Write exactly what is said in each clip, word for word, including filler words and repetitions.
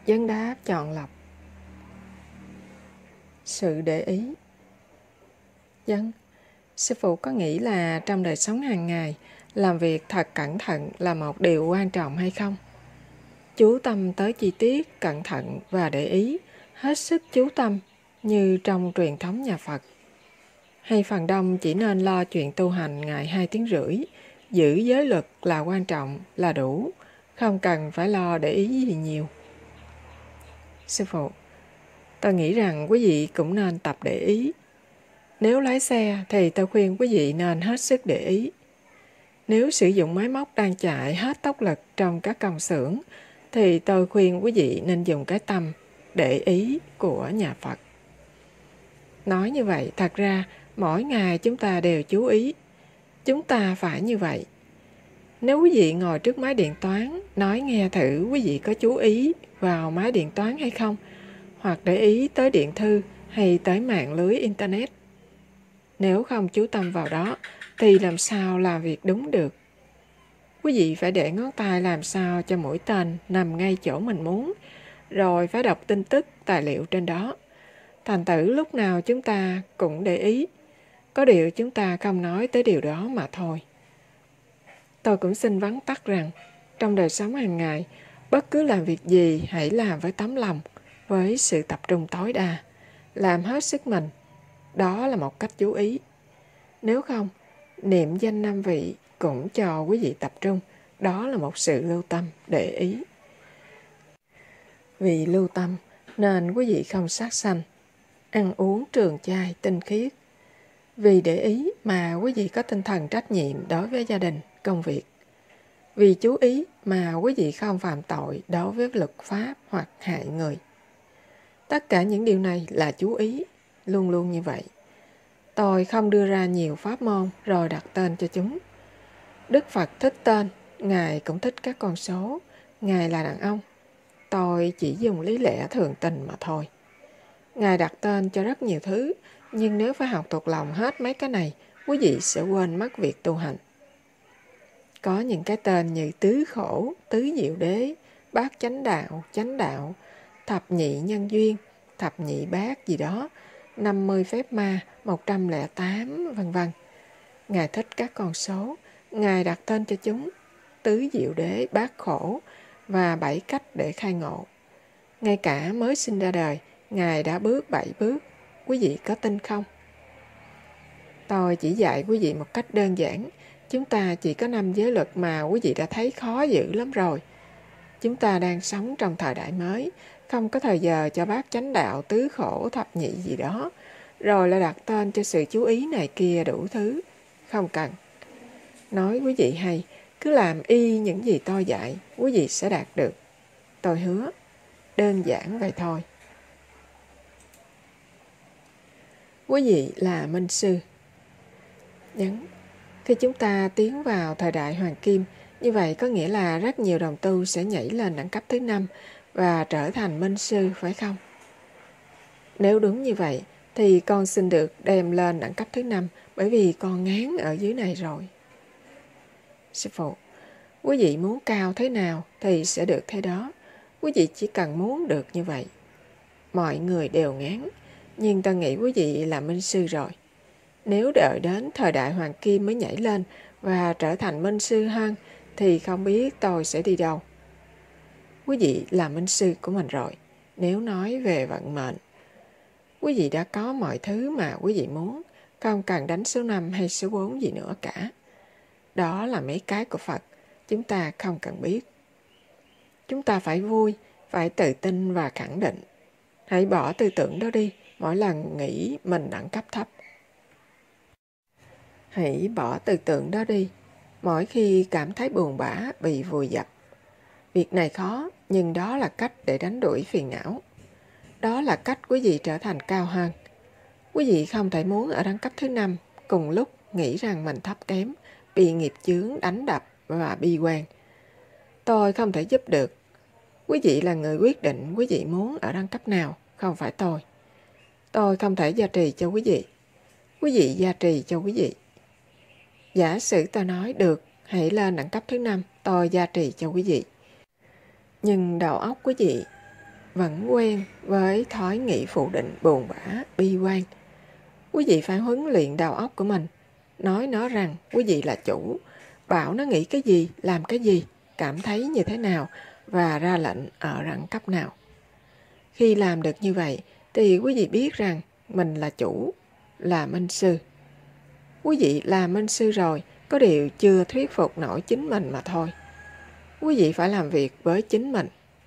Vấn đáp chọn lọc. Sự để ý. Vấn, sư phụ có nghĩ là trong đời sống hàng ngày, làm việc thật cẩn thận là một điều quan trọng hay không? Chú tâm tới chi tiết, cẩn thận và để ý, hết sức chú tâm như trong truyền thống nhà Phật. Hay phần đông chỉ nên lo chuyện tu hành ngày hai tiếng rưỡi, giữ giới luật là quan trọng, là đủ, không cần phải lo để ý gì nhiều. Sư phụ, tôi nghĩ rằng quý vị cũng nên tập để ý. Nếu lái xe thì tôi khuyên quý vị nên hết sức để ý. Nếu sử dụng máy móc đang chạy hết tốc lực trong các công xưởng, thì tôi khuyên quý vị nên dùng cái tâm để ý của nhà Phật. Nói như vậy, thật ra mỗi ngày chúng ta đều chú ý. Chúng ta phải như vậy. Nếu quý vị ngồi trước máy điện toán, nói nghe thử quý vị có chú ý vào máy điện toán hay không, hoặc để ý tới điện thư hay tới mạng lưới Internet. Nếu không chú tâm vào đó, thì làm sao làm việc đúng được? Quý vị phải để ngón tay làm sao cho mũi tên nằm ngay chỗ mình muốn, rồi phải đọc tin tức, tài liệu trên đó. Thành thử lúc nào chúng ta cũng để ý. Có điều chúng ta không nói tới điều đó mà thôi. Tôi cũng xin vắn tắt rằng, trong đời sống hàng ngày, bất cứ làm việc gì hãy làm với tấm lòng, với sự tập trung tối đa, làm hết sức mình. Đó là một cách chú ý. Nếu không, niệm danh năm vị cũng cho quý vị tập trung. Đó là một sự lưu tâm, để ý. Vì lưu tâm nên quý vị không sát sanh, ăn uống trường chay, tinh khiết. Vì để ý mà quý vị có tinh thần trách nhiệm đối với gia đình, công việc. Vì chú ý mà quý vị không phạm tội đối với luật pháp hoặc hại người. Tất cả những điều này là chú ý, luôn luôn như vậy. Tôi không đưa ra nhiều pháp môn rồi đặt tên cho chúng. Đức Phật thích tên, Ngài cũng thích các con số, Ngài là đàn ông. Tôi chỉ dùng lý lẽ thường tình mà thôi. Ngài đặt tên cho rất nhiều thứ, nhưng nếu phải học thuộc lòng hết mấy cái này, quý vị sẽ quên mất việc tu hành. Có những cái tên như tứ khổ, tứ diệu đế, bát chánh đạo, chánh đạo, thập nhị nhân duyên, thập nhị bát gì đó, năm mươi phép ma, một trăm lẻ tám, vân vân. Ngài thích các con số, Ngài đặt tên cho chúng, tứ diệu đế, bát khổ và bảy cách để khai ngộ. Ngay cả mới sinh ra đời, Ngài đã bước bảy bước. Quý vị có tin không? Tôi chỉ dạy quý vị một cách đơn giản. Chúng ta chỉ có năm giới luật mà quý vị đã thấy khó giữ lắm rồi. Chúng ta đang sống trong thời đại mới, không có thời giờ cho bát chánh đạo, tứ khổ, thập nhị gì đó, rồi lại đặt tên cho sự chú ý này kia đủ thứ. Không cần. Nói quý vị hay, cứ làm y những gì tôi dạy, quý vị sẽ đạt được. Tôi hứa. Đơn giản vậy thôi. Quý vị là minh sư. Nhấn. Khi chúng ta tiến vào thời đại hoàng kim, như vậy có nghĩa là rất nhiều đồng tu sẽ nhảy lên đẳng cấp thứ năm và trở thành minh sư, phải không? Nếu đúng như vậy, thì con xin được đem lên đẳng cấp thứ năm bởi vì con ngán ở dưới này rồi. Sư phụ, quý vị muốn cao thế nào thì sẽ được thế đó. Quý vị chỉ cần muốn được như vậy. Mọi người đều ngán, nhưng ta nghĩ quý vị là minh sư rồi. Nếu đợi đến thời đại hoàng kim mới nhảy lên và trở thành minh sư hơn, thì không biết tôi sẽ đi đâu. Quý vị là minh sư của mình rồi. Nếu nói về vận mệnh, quý vị đã có mọi thứ mà quý vị muốn, không cần đánh số năm hay số bốn gì nữa cả. Đó là mấy cái của Phật, chúng ta không cần biết. Chúng ta phải vui, phải tự tin và khẳng định. Hãy bỏ tư tưởng đó đi, mỗi lần nghĩ mình đẳng cấp thấp. Hãy bỏ tư tưởng đó đi, mỗi khi cảm thấy buồn bã, bị vùi dập. Việc này khó, nhưng đó là cách để đánh đuổi phiền não. Đó là cách quý vị trở thành cao hơn. Quý vị không thể muốn ở đẳng cấp thứ năm, cùng lúc nghĩ rằng mình thấp kém, bị nghiệp chướng đánh đập và bi quan. Tôi không thể giúp được. Quý vị là người quyết định quý vị muốn ở đẳng cấp nào, không phải tôi. Tôi không thể gia trì cho quý vị. Quý vị gia trì cho quý vị. Giả sử tôi nói được, hãy lên đẳng cấp thứ năm, tôi gia trì cho quý vị. Nhưng đầu óc quý vị vẫn quen với thói nghĩ phủ định, buồn bã, bi quan. Quý vị phải huấn luyện đầu óc của mình, nói nó rằng quý vị là chủ, bảo nó nghĩ cái gì, làm cái gì, cảm thấy như thế nào và ra lệnh ở đẳng cấp nào. Khi làm được như vậy thì quý vị biết rằng mình là chủ, là minh sư. Quý vị là minh sư rồi, có điều chưa thuyết phục nổi chính mình mà thôi. Quý vị phải làm việc với chính mình.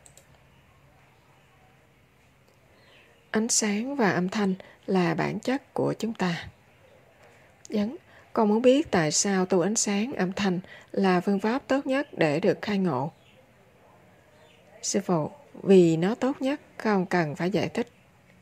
Ánh sáng và âm thanh là bản chất của chúng ta. Vấn, con muốn biết tại sao tu ánh sáng, âm thanh là phương pháp tốt nhất để được khai ngộ? Sư phụ, vì nó tốt nhất, không cần phải giải thích.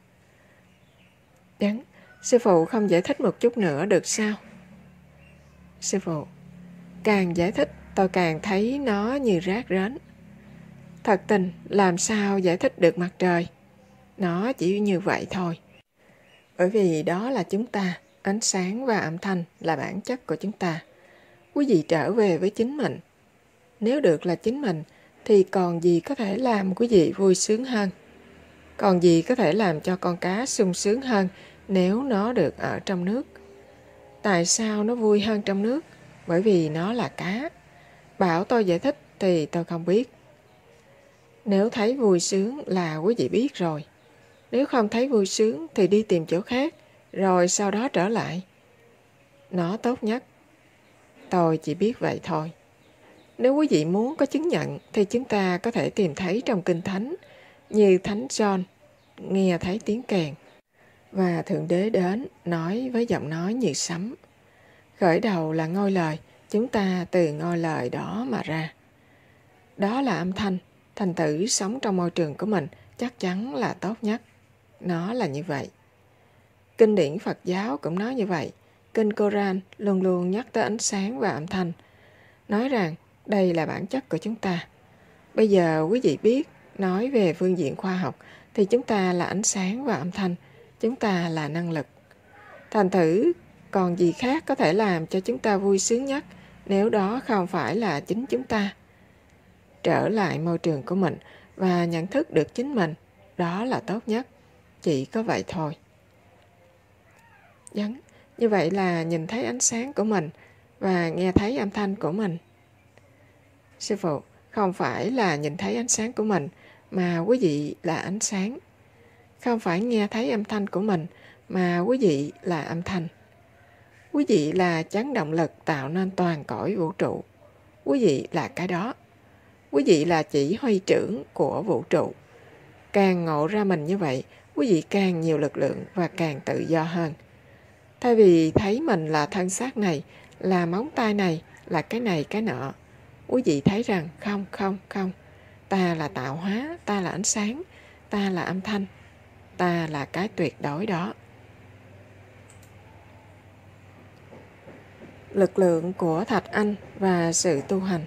Vấn, sư phụ không giải thích một chút nữa được sao? Sư phụ, càng giải thích tôi càng thấy nó như rác rến. Thật tình, làm sao giải thích được mặt trời? Nó chỉ như vậy thôi. Bởi vì đó là chúng ta, ánh sáng và âm thanh là bản chất của chúng ta. Quý vị trở về với chính mình. Nếu được là chính mình, thì còn gì có thể làm quý vị vui sướng hơn? Còn gì có thể làm cho con cá sung sướng hơn nếu nó được ở trong nước? Tại sao nó vui hơn trong nước? Bởi vì nó là cá. Bảo tôi giải thích thì tôi không biết. Nếu thấy vui sướng là quý vị biết rồi. Nếu không thấy vui sướng thì đi tìm chỗ khác, rồi sau đó trở lại. Nó tốt nhất. Tôi chỉ biết vậy thôi. Nếu quý vị muốn có chứng nhận thì chúng ta có thể tìm thấy trong Kinh Thánh, như Thánh John nghe thấy tiếng kèn và Thượng Đế đến nói với giọng nói như sấm. Khởi đầu là ngôi lời, chúng ta từ ngôi lời đó mà ra. Đó là âm thanh, thành tử sống trong môi trường của mình chắc chắn là tốt nhất. Nó là như vậy. Kinh điển Phật giáo cũng nói như vậy. Kinh Koran luôn luôn nhắc tới ánh sáng và âm thanh, nói rằng đây là bản chất của chúng ta. Bây giờ quý vị biết, nói về phương diện khoa học, thì chúng ta là ánh sáng và âm thanh, chúng ta là năng lực. Thành thử, còn gì khác có thể làm cho chúng ta vui sướng nhất nếu đó không phải là chính chúng ta? Trở lại môi trường của mình và nhận thức được chính mình, đó là tốt nhất. Chỉ có vậy thôi. Vấn, như vậy là nhìn thấy ánh sáng của mình và nghe thấy âm thanh của mình. Sư phụ, không phải là nhìn thấy ánh sáng của mình mà quý vị là ánh sáng. Không phải nghe thấy âm thanh của mình mà quý vị là âm thanh. Quý vị là chấn động lực tạo nên toàn cõi vũ trụ. Quý vị là cái đó. Quý vị là chỉ huy trưởng của vũ trụ. Càng ngộ ra mình như vậy, quý vị càng nhiều lực lượng và càng tự do hơn. Thay vì thấy mình là thân xác này, là móng tay này, là cái này cái nọ, quý vị thấy rằng không, không, không. Ta là tạo hóa, ta là ánh sáng, ta là âm thanh, ta là cái tuyệt đối đó. Lực lượng của Thạch Anh và sự tu hành.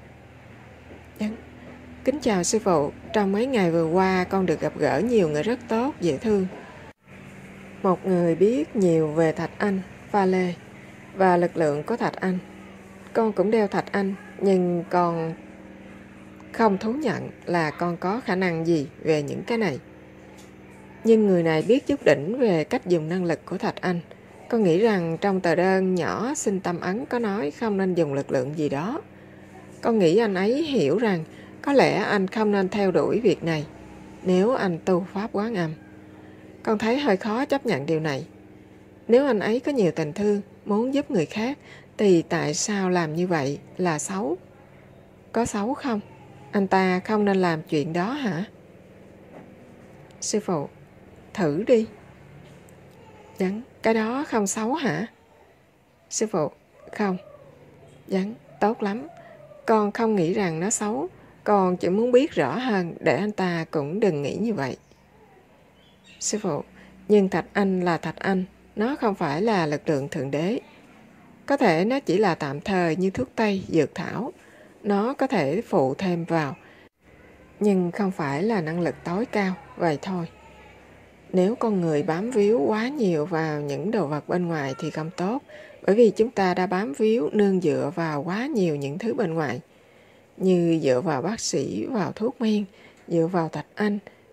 Kính chào sư phụ, trong mấy ngày vừa qua con được gặp gỡ nhiều người rất tốt, dễ thương. Một người biết nhiều về Thạch Anh, pha lê và lực lượng của Thạch Anh. Con cũng đeo Thạch Anh, nhưng con không thú nhận là con có khả năng gì về những cái này. Nhưng người này biết chút đỉnh về cách dùng năng lực của Thạch Anh. Con nghĩ rằng trong tờ đơn nhỏ xin tâm ấn có nói không nên dùng lực lượng gì đó. Con nghĩ anh ấy hiểu rằng có lẽ anh không nên theo đuổi việc này nếu anh tu pháp Quán Âm. Con thấy hơi khó chấp nhận điều này. Nếu anh ấy có nhiều tình thương, muốn giúp người khác, thì tại sao làm như vậy là xấu? Có xấu không? Anh ta không nên làm chuyện đó hả? Sư phụ, thử đi. Dấn, cái đó không xấu hả? Sư phụ, không. Dấn, tốt lắm. Con không nghĩ rằng nó xấu. Con chỉ muốn biết rõ hơn để anh ta cũng đừng nghĩ như vậy. Sư phụ, nhưng Thạch Anh là Thạch Anh, nó không phải là lực lượng Thượng Đế. Có thể nó chỉ là tạm thời như thuốc tây, dược thảo. Nó có thể phụ thêm vào, nhưng không phải là năng lực tối cao, vậy thôi. Nếu con người bám víu quá nhiều vào những đồ vật bên ngoài thì không tốt, bởi vì chúng ta đã bám víu nương dựa vào quá nhiều những thứ bên ngoài, như dựa vào bác sĩ, vào thuốc men, dựa vào Thạch Anh,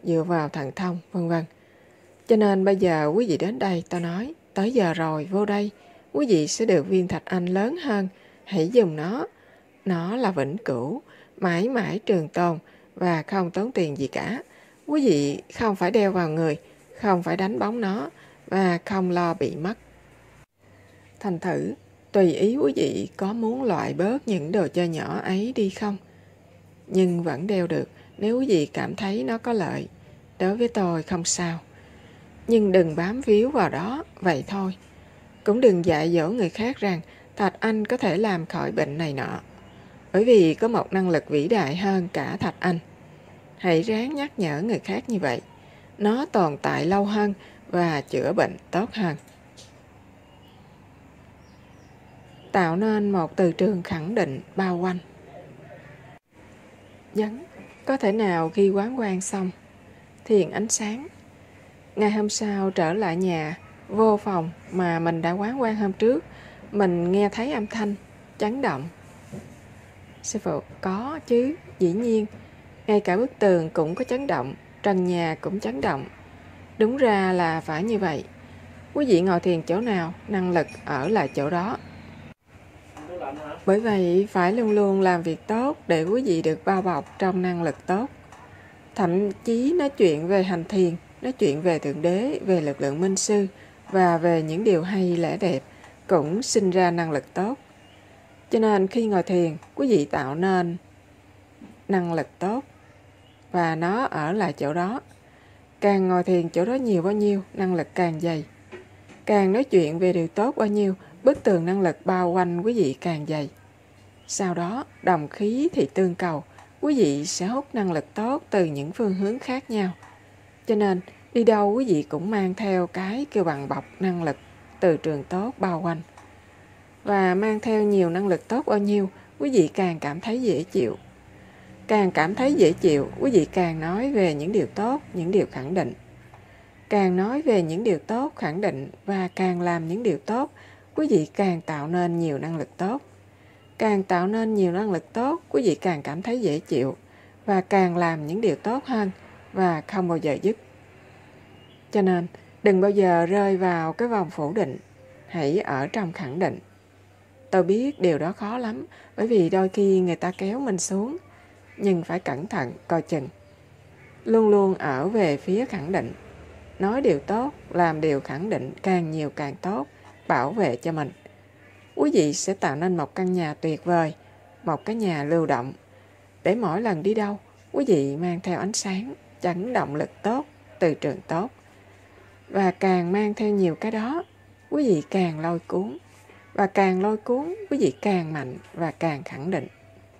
dựa vào thần thông, vân vân. Cho nên bây giờ quý vị đến đây, tôi nói, tới giờ rồi, vô đây, quý vị sẽ được viên thạch anh lớn hơn, hãy dùng nó. Nó là vĩnh cửu, mãi mãi trường tồn và không tốn tiền gì cả. Quý vị không phải đeo vào người, không phải đánh bóng nó và không lo bị mất. Thành thử, tùy ý quý vị có muốn loại bớt những đồ chơi nhỏ ấy đi không? Nhưng vẫn đeo được nếu quý vị cảm thấy nó có lợi. Đối với tôi không sao. Nhưng đừng bám víu vào đó, vậy thôi. Cũng đừng dạy dỗ người khác rằng thạch anh có thể làm khỏi bệnh này nọ. Bởi vì có một năng lực vĩ đại hơn cả thạch anh. Hãy ráng nhắc nhở người khác như vậy. Nó tồn tại lâu hơn và chữa bệnh tốt hơn. Tạo nên một từ trường khẳng định bao quanh. Dấn, có thể nào khi quán quan xong, thiền ánh sáng. Ngày hôm sau trở lại nhà, vô phòng mà mình đã quán quan hôm trước, mình nghe thấy âm thanh, chấn động. Sư phụ, có chứ, dĩ nhiên. Ngay cả bức tường cũng có chấn động, trần nhà cũng chấn động. Đúng ra là phải như vậy. Quý vị ngồi thiền chỗ nào, năng lực ở lại chỗ đó. Bởi vậy, phải luôn luôn làm việc tốt để quý vị được bao bọc trong năng lực tốt. Thậm chí nói chuyện về hành thiền, nói chuyện về Thượng Đế, về lực lượng minh sư và về những điều hay lẽ đẹp cũng sinh ra năng lực tốt. Cho nên khi ngồi thiền, quý vị tạo nên năng lực tốt và nó ở lại chỗ đó. Càng ngồi thiền chỗ đó nhiều bao nhiêu, năng lực càng dày. Càng nói chuyện về điều tốt bao nhiêu, bức tường năng lực bao quanh quý vị càng dày. Sau đó, đồng khí thì tương cầu, quý vị sẽ hút năng lực tốt từ những phương hướng khác nhau. Cho nên, đi đâu quý vị cũng mang theo cái kêu bằng bọc năng lực từ trường tốt bao quanh. Và mang theo nhiều năng lực tốt bao nhiêu, quý vị càng cảm thấy dễ chịu. Càng cảm thấy dễ chịu, quý vị càng nói về những điều tốt, những điều khẳng định. Càng nói về những điều tốt, khẳng định và càng làm những điều tốt, quý vị càng tạo nên nhiều năng lực tốt. Càng tạo nên nhiều năng lực tốt, quý vị càng cảm thấy dễ chịu và càng làm những điều tốt hơn và không bao giờ dứt. Cho nên, đừng bao giờ rơi vào cái vòng phủ định, hãy ở trong khẳng định. Tôi biết điều đó khó lắm, bởi vì đôi khi người ta kéo mình xuống, nhưng phải cẩn thận, coi chừng. Luôn luôn ở về phía khẳng định. Nói điều tốt, làm điều khẳng định càng nhiều càng tốt, bảo vệ cho mình. Quý vị sẽ tạo nên một căn nhà tuyệt vời, một cái nhà lưu động. Để mỗi lần đi đâu, quý vị mang theo ánh sáng, chấn động lực tốt, từ trường tốt. Và càng mang theo nhiều cái đó, quý vị càng lôi cuốn. Và càng lôi cuốn, quý vị càng mạnh và càng khẳng định.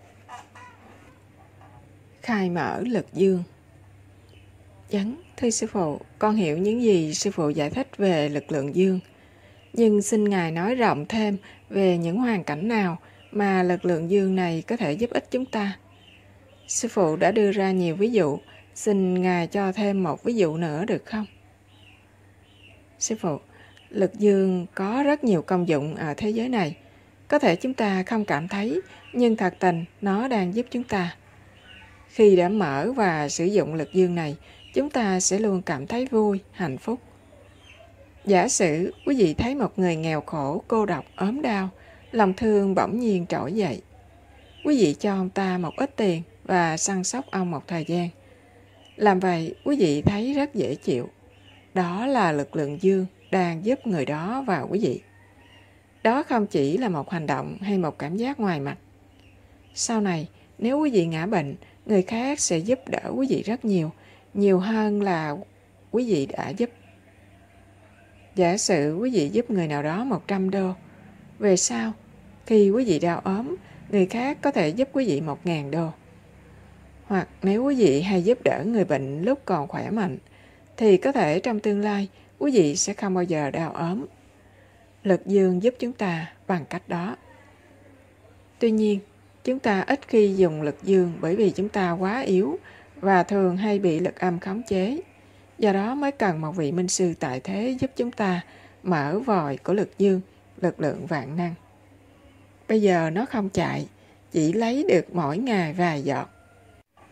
Khai mở lực dương. Dấn, thưa sư phụ, con hiểu những gì sư phụ giải thích về lực lượng dương. Nhưng xin Ngài nói rộng thêm về những hoàn cảnh nào mà lực lượng dương này có thể giúp ích chúng ta. Sư phụ đã đưa ra nhiều ví dụ, xin Ngài cho thêm một ví dụ nữa được không? Sư phụ, lực dương có rất nhiều công dụng ở thế giới này. Có thể chúng ta không cảm thấy, nhưng thật tình nó đang giúp chúng ta. Khi đã mở và sử dụng lực dương này, chúng ta sẽ luôn cảm thấy vui, hạnh phúc. Giả sử quý vị thấy một người nghèo khổ, cô độc, ốm đau, lòng thương bỗng nhiên trỗi dậy. Quý vị cho ông ta một ít tiền và săn sóc ông một thời gian. Làm vậy, quý vị thấy rất dễ chịu. Đó là lực lượng dương đang giúp người đó và quý vị. Đó không chỉ là một hành động hay một cảm giác ngoài mặt. Sau này, nếu quý vị ngã bệnh, người khác sẽ giúp đỡ quý vị rất nhiều, nhiều hơn là quý vị đã giúp. Giả sử quý vị giúp người nào đó một trăm đô. Về sau, khi quý vị đau ốm, người khác có thể giúp quý vị một ngàn đô. Hoặc nếu quý vị hay giúp đỡ người bệnh lúc còn khỏe mạnh, thì có thể trong tương lai quý vị sẽ không bao giờ đau ốm. Lực dương giúp chúng ta bằng cách đó. Tuy nhiên, chúng ta ít khi dùng lực dương bởi vì chúng ta quá yếu và thường hay bị lực âm khống chế. Do đó mới cần một vị minh sư tại thế giúp chúng ta mở vòi của lực dương, lực lượng vạn năng. Bây giờ nó không chạy, chỉ lấy được mỗi ngày vài giọt.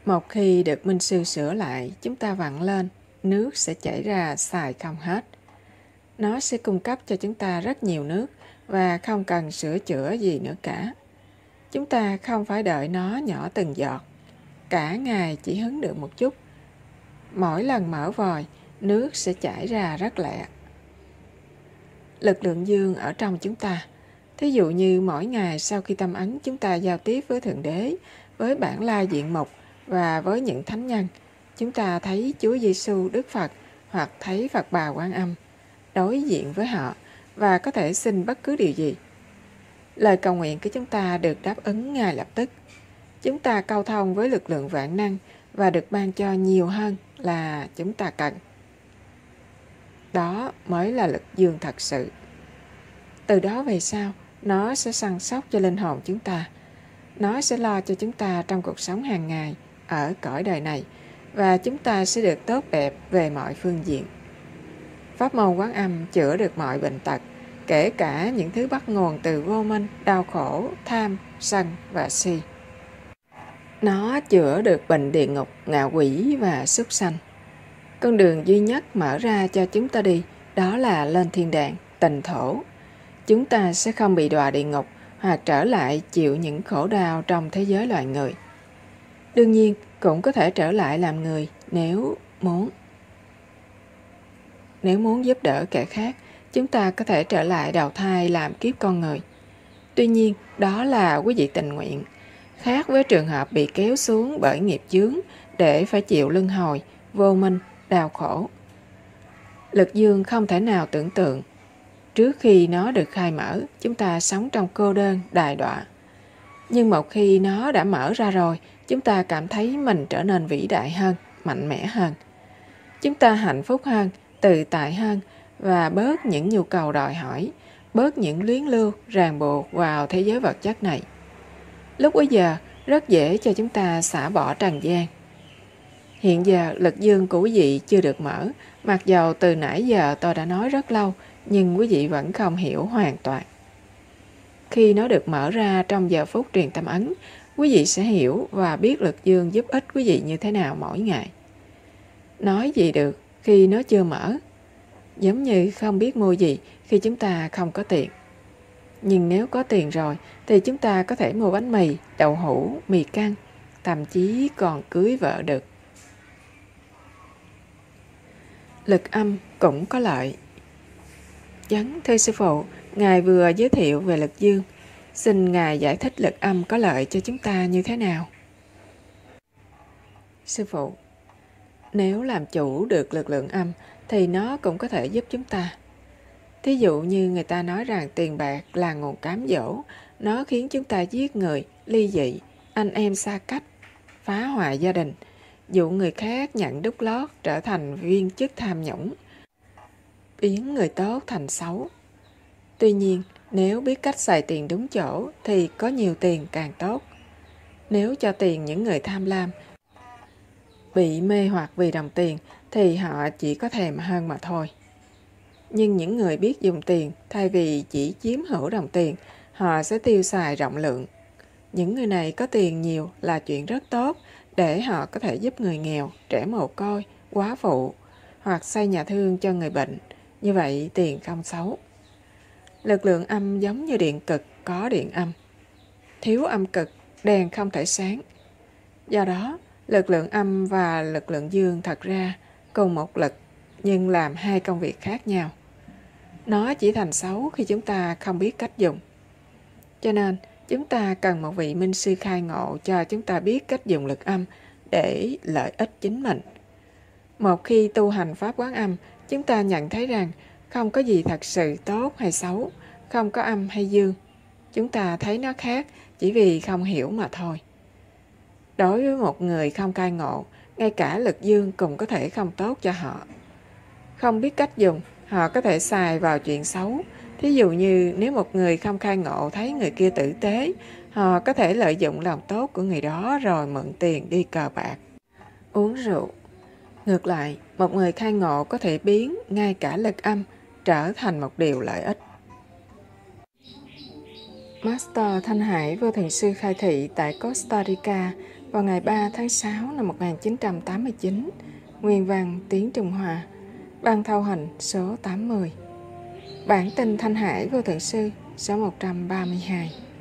Một khi được minh sư sửa lại, chúng ta vặn lên, nước sẽ chảy ra xài không hết. Nó sẽ cung cấp cho chúng ta rất nhiều nước và không cần sửa chữa gì nữa cả. Chúng ta không phải đợi nó nhỏ từng giọt. Cả ngày chỉ hứng được một chút. Mỗi lần mở vòi, nước sẽ chảy ra rất lẹ. Lực lượng dương ở trong chúng ta. Thí dụ như mỗi ngày sau khi tâm ấn chúng ta giao tiếp với Thượng Đế, với bản la diện mục và với những thánh nhân, chúng ta thấy Chúa Giêsu, Đức Phật hoặc thấy Phật Bà Quan Âm, đối diện với họ và có thể xin bất cứ điều gì. Lời cầu nguyện của chúng ta được đáp ứng ngay lập tức. Chúng ta câu thông với lực lượng vạn năng và được ban cho nhiều hơn là chúng ta cần. Đó mới là lực dương thật sự. Từ đó về sau, nó sẽ săn sóc cho linh hồn chúng ta. Nó sẽ lo cho chúng ta trong cuộc sống hàng ngày, ở cõi đời này, và chúng ta sẽ được tốt đẹp về mọi phương diện. Pháp môn Quán Âm chữa được mọi bệnh tật, kể cả những thứ bắt nguồn từ vô minh, đau khổ, tham, sân và si. Nó chữa được bệnh địa ngục, ngạ quỷ và súc sanh. Con đường duy nhất mở ra cho chúng ta đi, đó là lên thiên đàng, tịnh thổ. Chúng ta sẽ không bị đọa địa ngục hoặc trở lại chịu những khổ đau trong thế giới loài người. Đương nhiên, cũng có thể trở lại làm người nếu muốn. Nếu muốn giúp đỡ kẻ khác, chúng ta có thể trở lại đầu thai làm kiếp con người. Tuy nhiên, đó là quý vị tình nguyện, khác với trường hợp bị kéo xuống bởi nghiệp chướng để phải chịu luân hồi, vô minh, đau khổ. Lực dương không thể nào tưởng tượng. Trước khi nó được khai mở, chúng ta sống trong cô đơn, đài đọa. Nhưng một khi nó đã mở ra rồi, chúng ta cảm thấy mình trở nên vĩ đại hơn, mạnh mẽ hơn. Chúng ta hạnh phúc hơn, tự tại hơn và bớt những nhu cầu đòi hỏi, bớt những luyến lưu, ràng buộc vào thế giới vật chất này. Lúc bấy giờ, rất dễ cho chúng ta xả bỏ trần gian. Hiện giờ, lực dương của quý vị chưa được mở, mặc dầu từ nãy giờ tôi đã nói rất lâu, nhưng quý vị vẫn không hiểu hoàn toàn. Khi nó được mở ra trong giờ phút truyền tâm ấn, quý vị sẽ hiểu và biết lực dương giúp ích quý vị như thế nào mỗi ngày. Nói gì được khi nó chưa mở? Giống như không biết mua gì khi chúng ta không có tiền. Nhưng nếu có tiền rồi thì chúng ta có thể mua bánh mì, đậu hũ, mì căng, thậm chí còn cưới vợ được. Lực âm cũng có lợi. Chấn, thưa sư phụ, Ngài vừa giới thiệu về lực dương. Xin Ngài giải thích lực âm có lợi cho chúng ta như thế nào? Sư phụ, nếu làm chủ được lực lượng âm thì nó cũng có thể giúp chúng ta. Thí dụ như người ta nói rằng tiền bạc là nguồn cám dỗ, nó khiến chúng ta giết người, ly dị, anh em xa cách, phá hoại gia đình, dụ người khác nhận đút lót trở thành viên chức tham nhũng, biến người tốt thành xấu. Tuy nhiên, nếu biết cách xài tiền đúng chỗ thì có nhiều tiền càng tốt. Nếu cho tiền những người tham lam, bị mê hoặc vì đồng tiền thì họ chỉ có thèm hơn mà thôi. Nhưng những người biết dùng tiền thay vì chỉ chiếm hữu đồng tiền, họ sẽ tiêu xài rộng lượng. Những người này có tiền nhiều là chuyện rất tốt để họ có thể giúp người nghèo, trẻ mồ côi, quá phụ hoặc xây nhà thương cho người bệnh. Như vậy tiền không xấu. Lực lượng âm giống như điện cực có điện âm. Thiếu âm cực, đèn không thể sáng. Do đó, lực lượng âm và lực lượng dương thật ra cùng một lực nhưng làm hai công việc khác nhau. Nó chỉ thành xấu khi chúng ta không biết cách dùng. Cho nên, chúng ta cần một vị minh sư khai ngộ cho chúng ta biết cách dùng lực âm để lợi ích chính mình. Một khi tu hành Pháp Quán Âm, chúng ta nhận thấy rằng không có gì thật sự tốt hay xấu, không có âm hay dương. Chúng ta thấy nó khác chỉ vì không hiểu mà thôi. Đối với một người không cai ngộ, ngay cả lực dương cũng có thể không tốt cho họ. Không biết cách dùng, họ có thể xài vào chuyện xấu. Thí dụ như nếu một người không khai ngộ thấy người kia tử tế, họ có thể lợi dụng lòng tốt của người đó rồi mượn tiền đi cờ bạc, uống rượu. Ngược lại, một người khai ngộ có thể biến ngay cả lực âm trở thành một điều lợi ích. Master Thanh Hải Vô Thượng Sư khai thị tại Costa Rica vào ngày ba tháng sáu năm một nghìn chín trăm tám mươi chín, nguyên văn tiếng Trung Hoa, ban thâu hành số tám mươi. Bản tin Thanh Hải Vô Thượng Sư số một trăm ba mươi hai.